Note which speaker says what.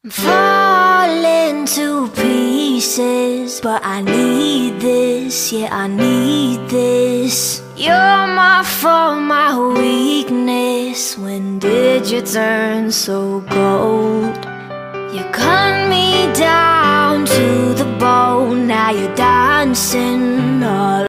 Speaker 1: Falling to pieces, but I need this, yeah, I need this. You're my fault, my weakness. When did you turn so cold? You cut me down to the bone, now you're dancing all